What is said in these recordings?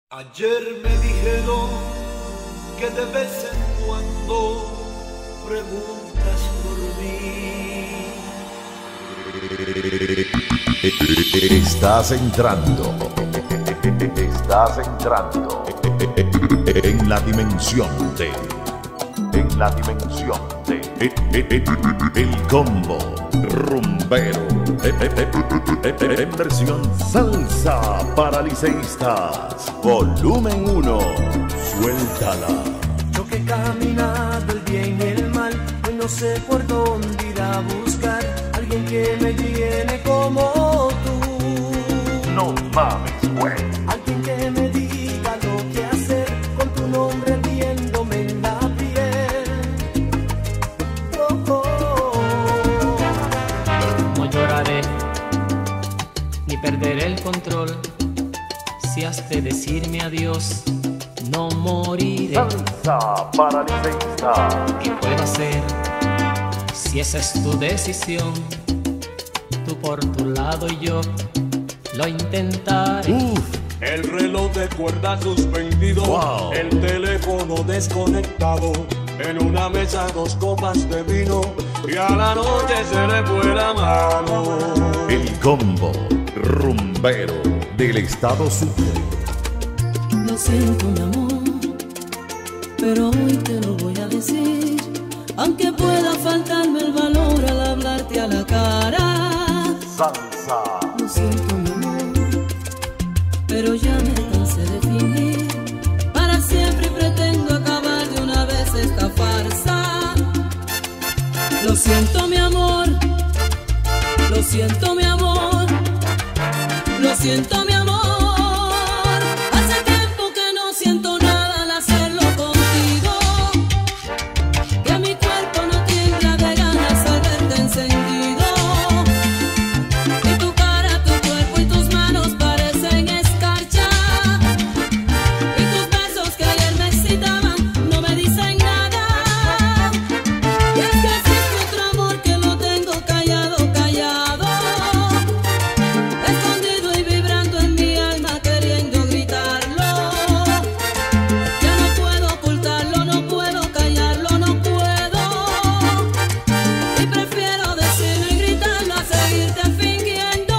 Ayer me dijeron que de vez en cuando preguntas por mí. Estás entrando en la dimensión de El Combo Rumbero en versión salsa para liceístas, volumen 1. Suéltala. Yo que he caminado el bien y el mal, hoy no sé por dónde ir a buscar alguien que me llene como tú. No mames, güey. Alguien que me diga lo que hacer con tu nombre viéndome en la piel. Oh, oh. No lloraré ni perderé el control. Si has de decirme adiós, no moriré. Salsa para liceístas. ¿Qué puedo hacer si esa es tu decisión? Tú por tu lado y yo lo intentaré. El reloj de cuerda suspendido, Wow. El teléfono desconectado, en una mesa 2 copas de vino y a la noche se le fue la mano. El Combo Rumbero del estado Sucre. Lo siento, mi amor, pero hoy te lo voy a decir, aunque pueda faltarme el valor al hablarte a la cara. Salsa. Lo siento, mi amor, pero ya me cansé de fingir. Para siempre pretendo acabar de una vez esta farsa. Lo siento, mi amor, lo siento, mi amor, lo siento, mi amor. Hace tiempo que no siento nada al hacerlo contigo, que mi cuerpo no tiembla de ganas al verte encendido. Y tu cara, tu cuerpo y tus manos parecen escarcha. Y tus besos que ayer me excitaban no me dicen nada. Y es que existe otro amor que lo tengo callado, callado, escondido y vibrando en mi alma queriendo gritarlo. Ya no puedo ocultarlo, no puedo callarlo, no puedo. Y prefiero decirlo y gritarlo a seguirte fingiendo.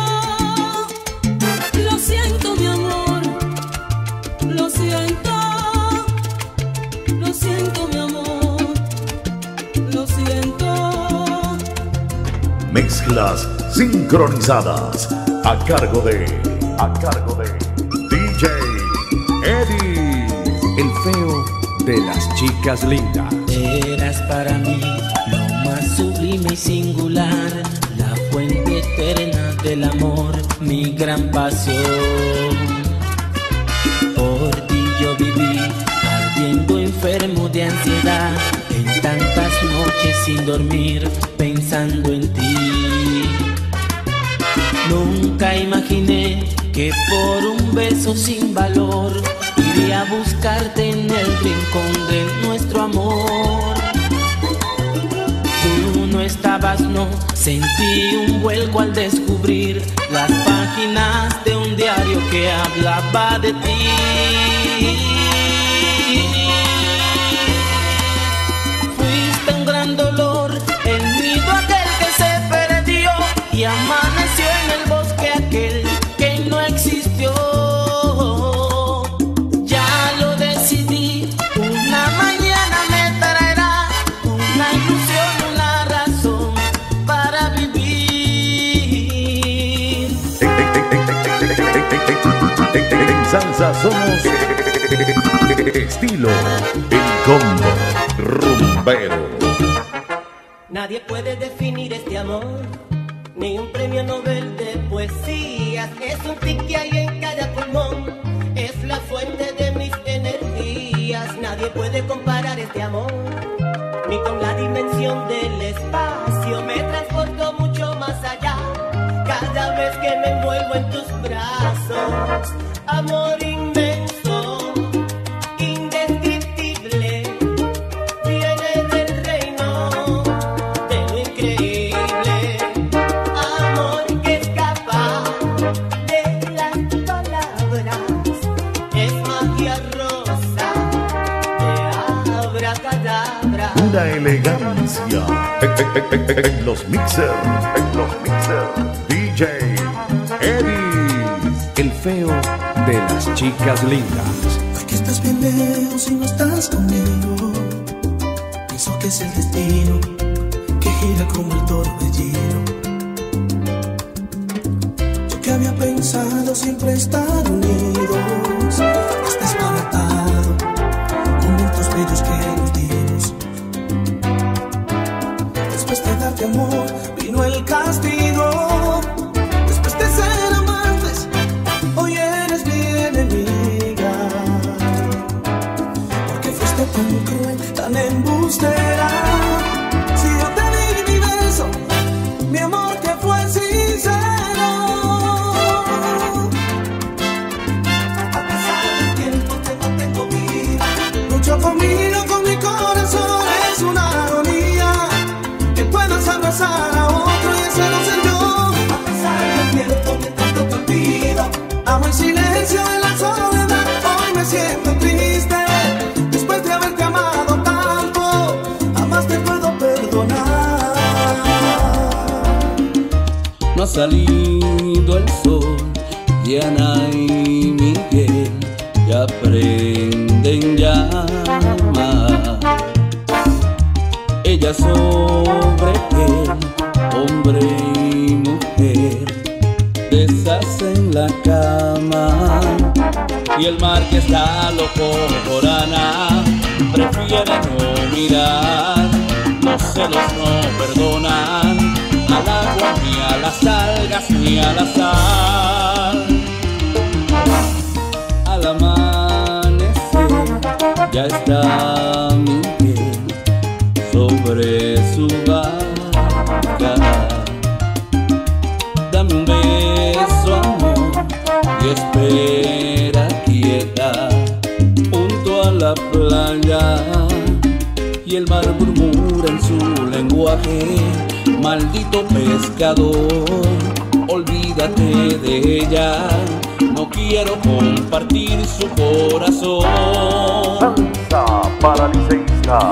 Lo siento, mi amor, lo siento. Lo siento, mi amor, lo siento. Mezclas sincronizadas a cargo de DJ Eddie, el feo de las chicas lindas. Eras para mí lo más sublime y singular, la fuente eterna del amor, mi gran pasión. Por ti yo viví, ardiendo enfermo de ansiedad, en tantas noches sin dormir, pensando en ti. Nunca imaginé que por un beso sin valor iría a buscarte en el rincón de nuestro amor. Tú no estabas, no, sentí un vuelco al descubrir las páginas de un diario que hablaba de ti. Fuiste un gran dolor, el nido aquel que se perdió y amaneció en el bosque aquel que no existió. Ya lo decidí, una mañana me traerá una ilusión, una razón para vivir. En salsa somos estilo El Combo Rumbero. Nadie puede definir este amor, ni un premio Nobel de poesías. Es un tic que hay en cada pulmón, es la fuente de mis energías. Nadie puede comparar este amor, ni con la dimensión del espacio. Me transporto mucho más allá, cada vez que me envuelvo en tus brazos. Amor inmenso, indescriptible, viene del reino de lo increíble. Amor que escapa de las palabras, es más Una elegancia en los mixers, DJ Eddie, el feo de las chicas lindas. ¿Por qué estás bien lejos y no estás conmigo? Pienso que es el destino que gira como el torbellino. Yo que había pensado siempre estar unidos, has desbaratado momentos bellos que nos dimos. Después de darte amor vino el castigo. Después de ser amantes, hoy eres mi enemiga. Porque fuiste tan cruel, tan embustera. Si yo te di mi beso, mi amor que fue sincero. A pesar del tiempo te mantengo viva. Lucho conmigo, con mi corazón. Es una agonía que puedas abrazar a otro y ese no ser yo. A pesar del tiempo que tanto te olvido, amo en silencio en la soledad. Hoy me siento triste después de haberte amado tanto. Jamás te puedo perdonar. No ha salido el sol y Ana y Miguel ya prenden llama. Ella sobre él, hombre y mujer, deshacen la cama. Y el mar que está loco por Ana prefiere no mirar. Los celos no perdonan al agua, ni a las algas, ni a la sal. Al amanecer ya está Miguel sobre su barca. Dame un beso, amor, y espera quieta junto a la playa. Y el mar murmura en su lenguaje: maldito pescador, olvídate de ella. No quiero compartir su corazón. Salsa para liceísta.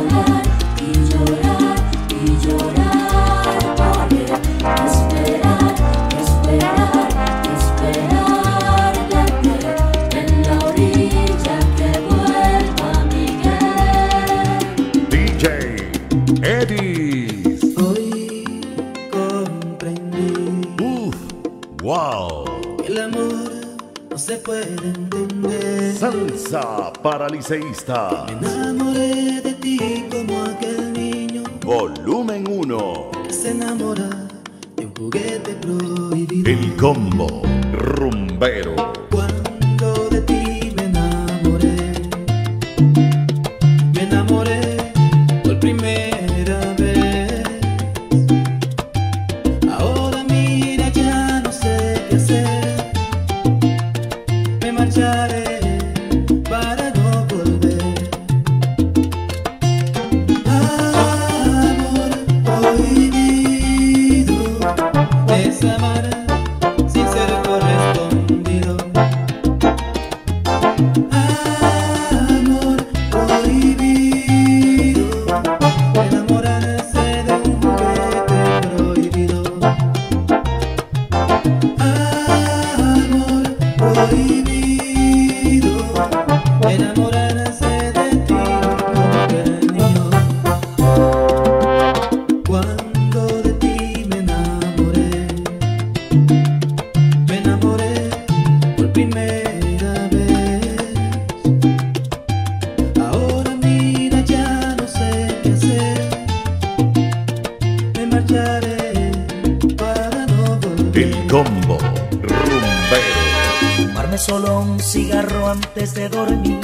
Eddie. Hoy comprendí Wow. que el amor no se puede entender. Salsa para liceísta. Me enamoré de ti como aquel niño Volumen 1. que se enamora de un juguete prohibido. El combo rumbero. Cuando de ti me enamoré por primera vez. Ahora mira, ya no sé qué hacer. Me marcharé para no volver. Amor prohibido es amar sin ser correspondido. Amor prohibido, enamorarse de un juguete prohibido. Amor prohibido, enamorarse de ti como aquel niño. Cuando de ti me enamoré por primera vez. Ahora mira, ya no sé qué hacer. Me marcharé para no volver. El combo rumbero. Fumarme solo un cigarro antes de dormir.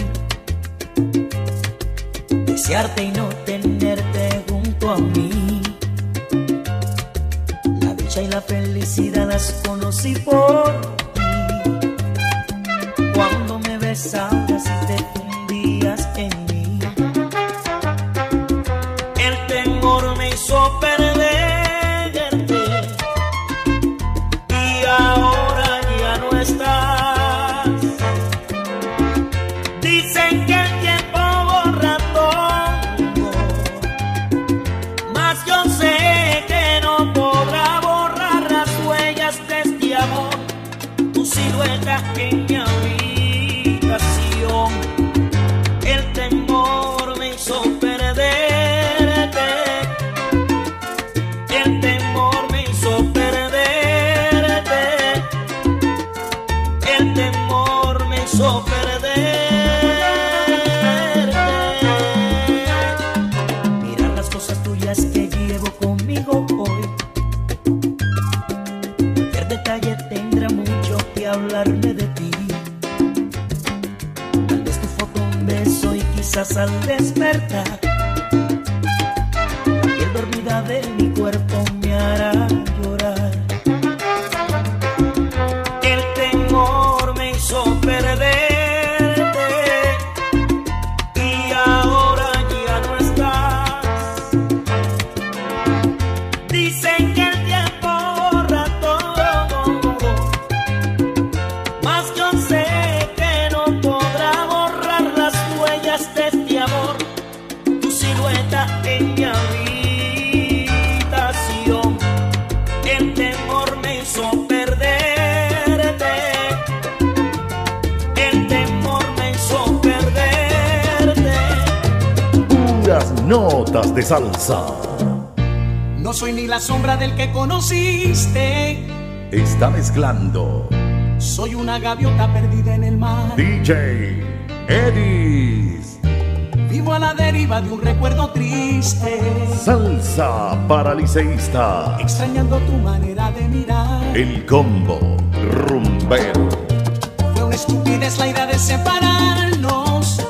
Desearte y no tenerte junto a mí. La dicha y la felicidad las conocí por ti. Cuando me besabas y te fundías en mí, el temor me hizo perderte. Y ahora ya no estás. Dicen que el tiempo borra todo, hizo perderte. Mirar las cosas tuyas que llevo conmigo hoy. Cualquier detalle tendrá mucho que hablarme de ti. Tal vez tu foto un beso y quizás al despertar la piel dormida de mi cuerpo me hará llorar. El temor me hizo perderte y ahora ya no estás. Dicen que el tiempo borra todo, mas yo sé que no podrá borrar las huellas de este amor. Tu silueta en mi habitación. El temor me hizo perderte. El temor me hizo perderte. Puras notas de salsa. No soy ni la sombra del que conociste. Está mezclando Soy una gaviota perdida en el mar. DJ Edis. Vivo a la deriva de un recuerdo triste, Salsa para liceísta. extrañando tu manera de mirar. El combo rumbero. Fue una estupidez la idea de separarnos.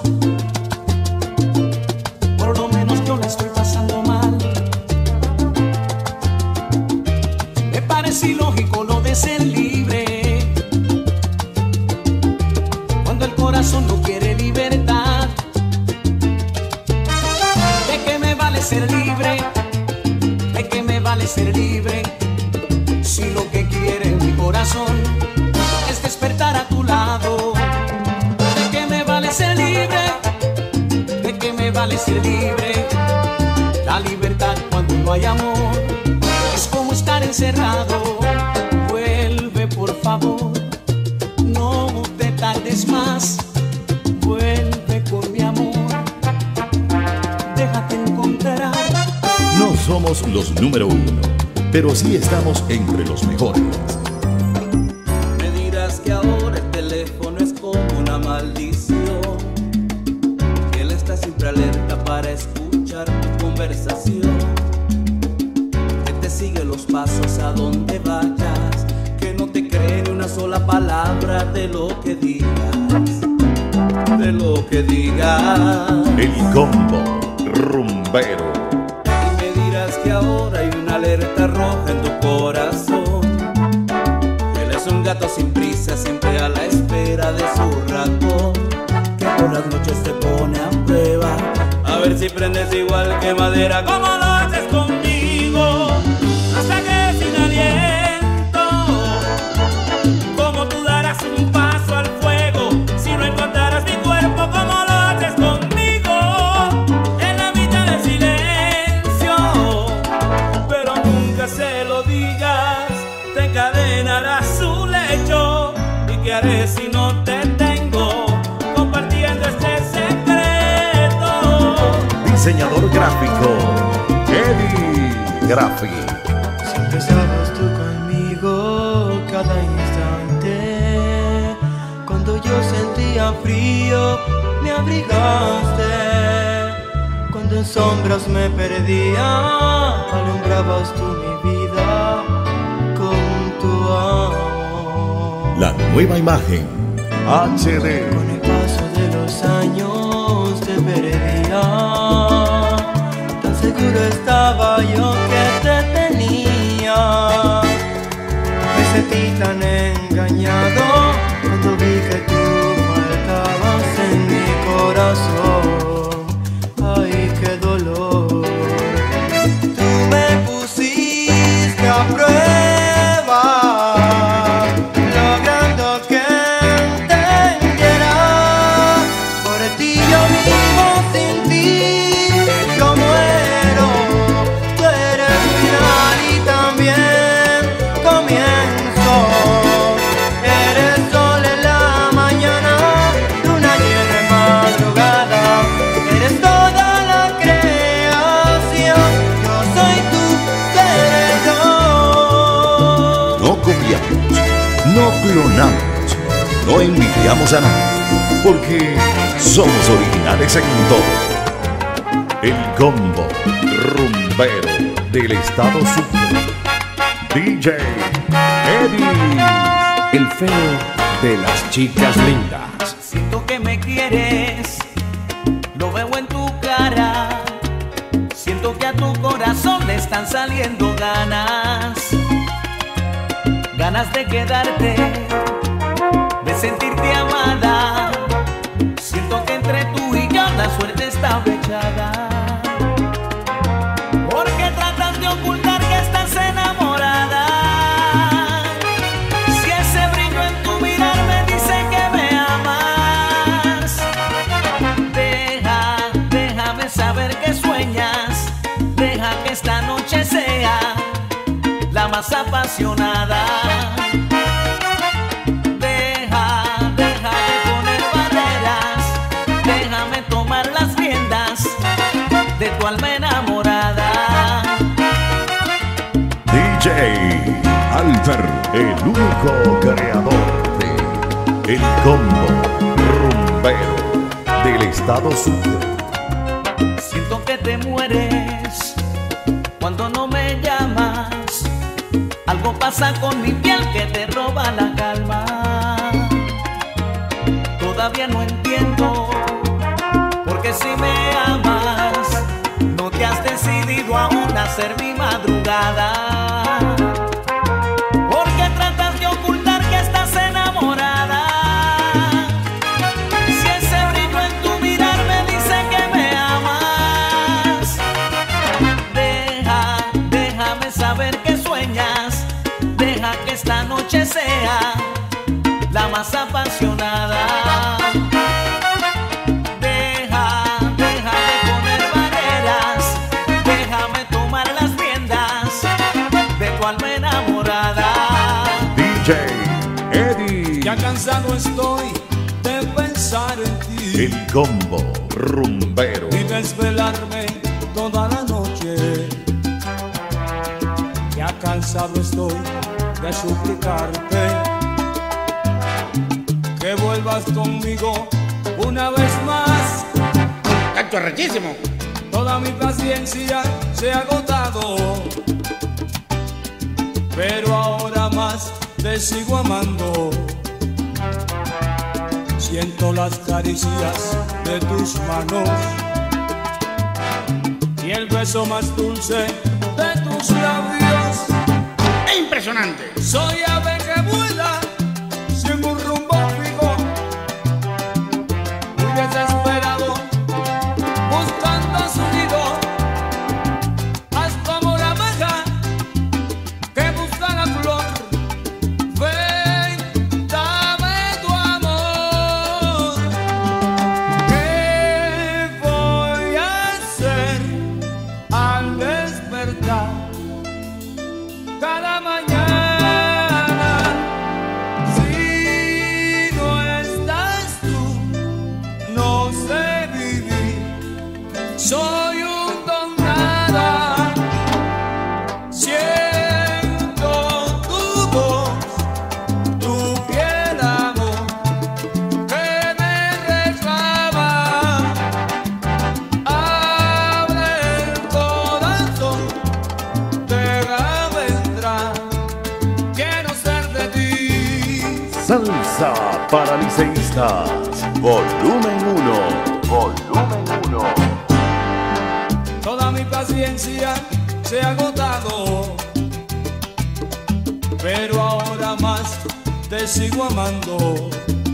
Por lo menos yo la estoy pasando mal. Me parece ilógico lo de ser libre, cuando el corazón no quiere libertad. ¿De qué me vale ser libre? ¿De qué me vale ser libre? Si lo que quiere mi corazón es despertar a tu lado. ¿De qué me vale ser libre? ¿De qué me vale ser libre? La libertad cuando no hay amor es como estar encerrado. Vuelve por favor, no te tardes más. Vuelve con mi amor, déjate encontrar. No somos los número uno, pero sí estamos entre los mejores. Me dirás que ahora el teléfono es como una maldición, que él está siempre alerta para escuchar tu conversación, que te sigue los pasos a donde vayas, que no te cree ni una sola palabra de lo que digas, de lo que digas. El combo rumbero. Y me dirás que ahora hay una alerta roja en tu corazón, que él es un gato sin prisa, siempre a la espera de su ratón, que por las noches te pone a prueba, a ver si prendes igual que madera, como lo haces conmigo, hasta que sin aliento, como tú darás un paso al fuego, si no encontraras mi cuerpo, como lo haces conmigo, en la mitad del silencio, pero nunca se lo digas, te encadenarás su lecho, y qué haré si no te tengo, compartiendo este secreto. Diseñador gráfico Eddie Graphic. Siempre estabas tú conmigo cada instante. Cuando yo sentía frío, me abrigaste. Cuando en sombras me perdía, alumbrabas tú mi vida con tu amor. La nueva imagen HD. Con el paso de los años te perdía. Tan seguro estaba yo que te tenía. Me sentí tan engañado cuando vi que tú faltabas en mi corazón. Ay, qué dolor. Tú me pusiste a prueba, logrando que entendiera. Por ti yo vivo, sin ti yo muero. Tú eres final y también comienzo. copiamos a nadie, porque somos originales en todo. El combo rumbero del estado Sucre. DJ Eddie, el feo de las chicas lindas. Siento que me quieres, lo veo en tu cara. Siento que a tu corazón le están saliendo ganas. Ganas de quedarte, de sentirte amada. Siento que entre tú y yo la suerte está fechada. Porque tratas de ocultar que estás enamorada. Si ese brillo en tu mirar me dice que me amas. Déjame saber que sueñas. Deja que esta noche sea la más apasionada. Deja de poner barreras. Déjame tomar las riendas de tu alma enamorada. DJ Albert, el único creador de El Combo Rumbero del estado Sucre. Siento que te mueres cuando no me llamas. Algo pasa con mi piel que te roba la calma. Todavía no entiendo, porque si me amas, no te has decidido aún a ser mi madrugada. Porque tratas de ocultar que estás enamorada. Si ese brillo en tu mirar me dice que me amas. Déjame saber que sueñas. Deja que esta noche sea la más apasionada. Deja de poner barreras. Déjame tomar las riendas de tu alma enamorada. DJ Eddie, Ya cansado estoy de pensar en ti el combo rumbero. y desvelarme toda la noche. Ya cansado estoy de suplicarte que vuelvas conmigo una vez más. ¡Cacho rechísimo! Toda mi paciencia se ha agotado, pero ahora más te sigo amando. Siento las caricias de tus manos y el beso más dulce de tus labios. ¡Es impresionante! Soy ave que vuela sin un rumbo fijo, muy desesperado, buscando su nido. Haz como la abeja que busca la flor. Ven, dame tu amor. ¿Qué voy a hacer al despertar cada mañana si no estás tú? No sé vivir, soy un don nada. Siento tu voz, tu piel, amor, que me reclama. Abre el corazón, déjame entrar, quiero ser de ti. Salsa para liceístas, volumen 1. Volumen 1. Toda mi paciencia se ha agotado, pero ahora más te sigo amando.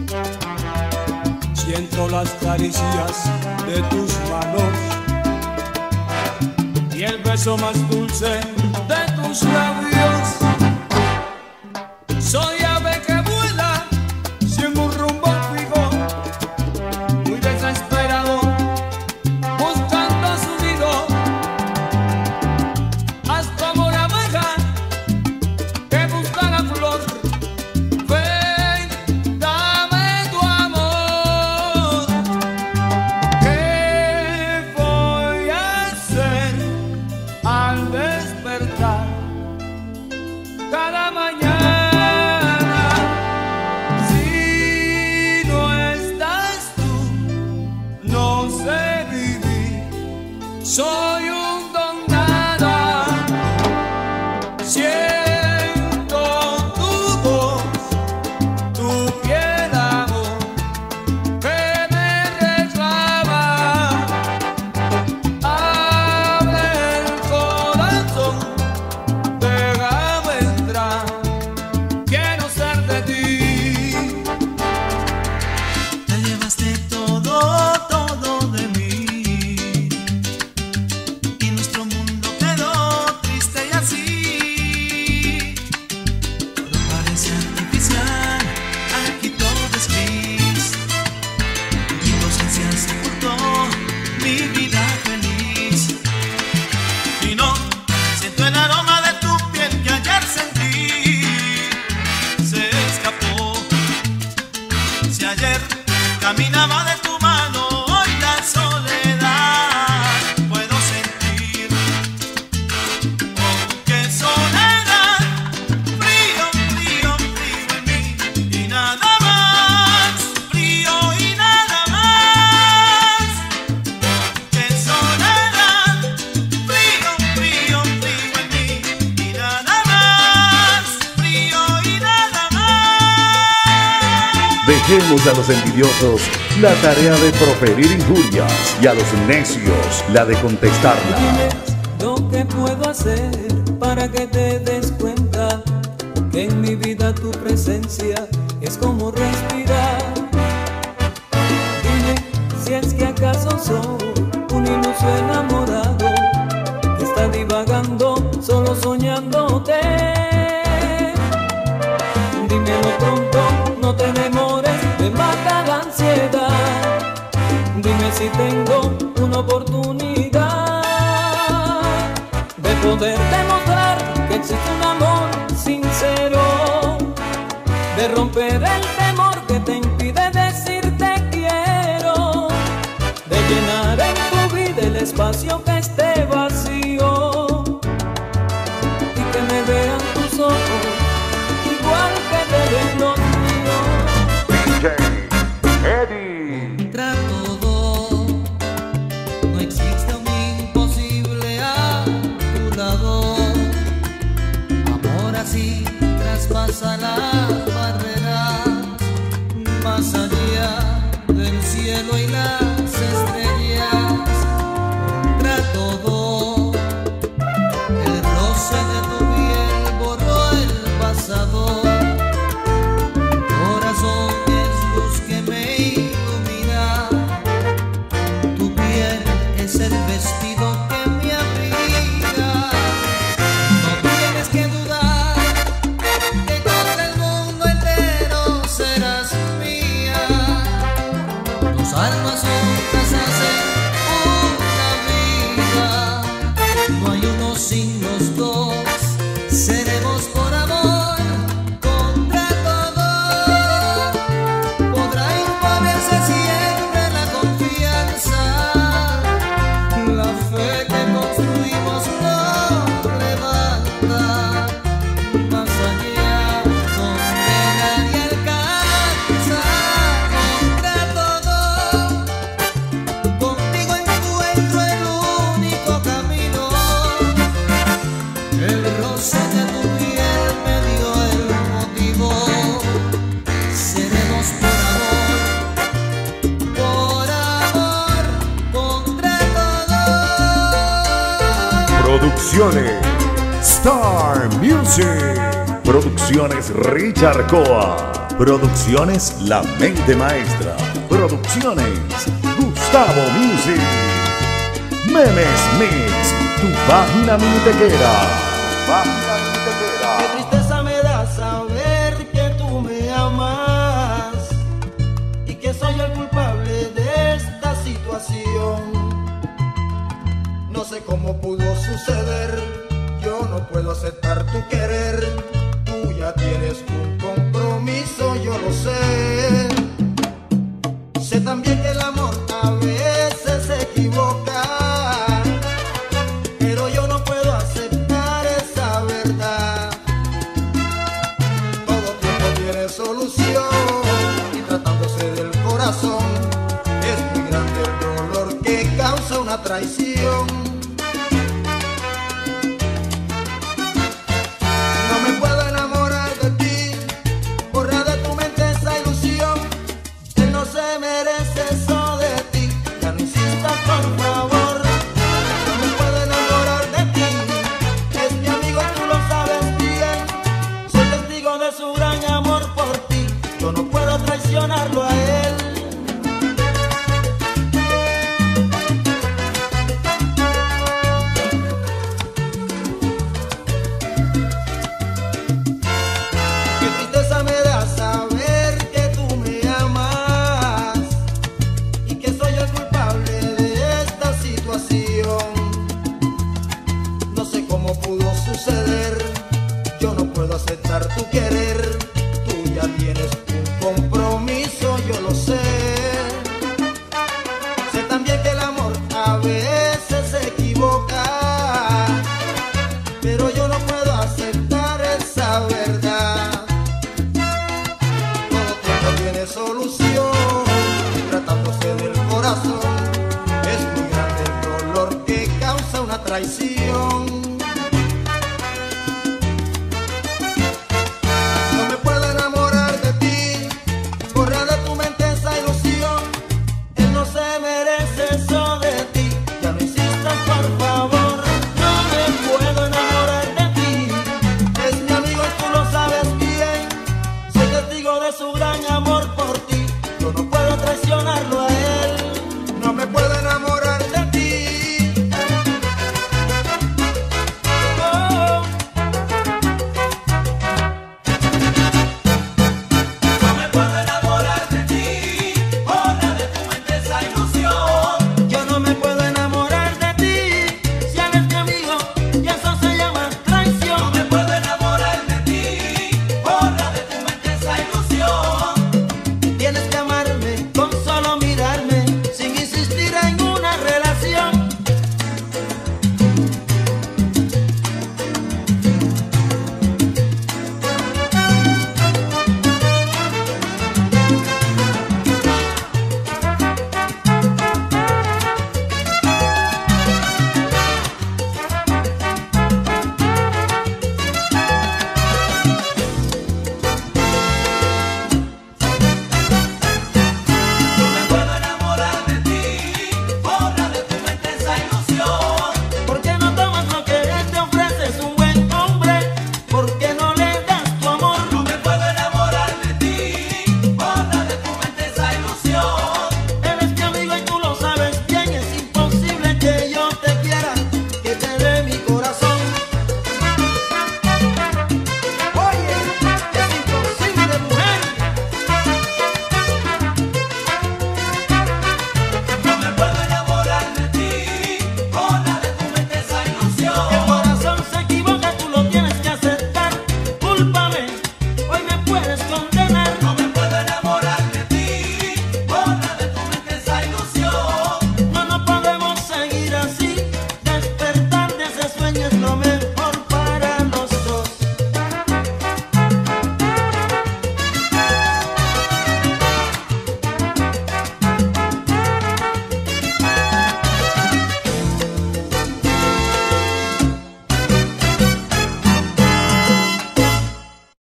Siento las caricias de tus manos y el beso más dulce de tus labios. Soy ave que vuela sin un rumbo fijo, muy desesperado, buscando su nido. Haz como la abeja que busca la flor. Ven, dame tu amor. ¿Qué voy a hacer al despertar Soy un don nada, siento tu voz, tu piel, amor, que me reclama. Abre el corazón, déjame entrar, quiero ser de ti. Te llevaste todo de mí, y nuestro mundo quedó triste y así. Todo parece artificial, aquí todo es gris. Tu inocencia sepultó mi vida feliz. Y no siento el aroma de tu piel que ayer sentí. Se escapó. Si ayer caminaba de tu mano, hoy la soledad puedo sentir. Oh, qué soledad, frío, frío, frío en mí. Y nada más, frío y nada más. Oh, qué soledad, frío, frío, frío en mí. Y nada más, frío y nada más. Dejemos a los envidiosos la tarea de proferir injurias y a los necios la de contestarlas. Dime lo que puedo hacer para que te des cuenta que en mi vida tu presencia es como respirar. Dime si es que acaso soy un iluso enamorado que está divagando solo soñándote. Dímelo pronto, no te demores, me mata la ansiedad. Dime si tengo una oportunidad de poder demostrar que existe un amor sincero, de romper el temor que te impide decirte quiero, de llenar en tu vida el espacio que esté vacío y que me vean tus ojos igual que te ven los míos. DJ Eddie. Contra todo, no existe un imposible a tu lado. Amor así traspasa las barreras, más allá del cielo y las estrellas. Contra todo, el roce de tu piel borró el pasado. Corazón es luz que me ilumina, tu piel es el vestido que me abriga. No tienes que dudar que contra el mundo entero serás mía. Tus almas juntas hacen una vida, no hay uno sin los dos, seremos por amor. Contra todo podrá imponerse siempre la confianza, la fe que construimos nos levanta más allá donde nadie alcanza. Contra todo, contigo encuentro el único camino. El roce de tu piel me dio el motivo. Seremos por amor, contra todo. Producciones Star Music. Producciones Richard Coa. Producciones La Mente Maestra. Producciones Gustavo Music. Memes Mix, tu página minitequera. Qué tristeza me da saber que tú me amas y que soy el culpable de esta situación. No sé cómo pudo suceder, yo no puedo aceptar tu querer. Tú ya tienes un compromiso, yo lo sé. Sé también que el amor a veces se equivoca, pero yo no puedo aceptar esa verdad. Todo tiempo tiene solución y tratándose del corazón es muy grande el dolor que causa una traición. traición.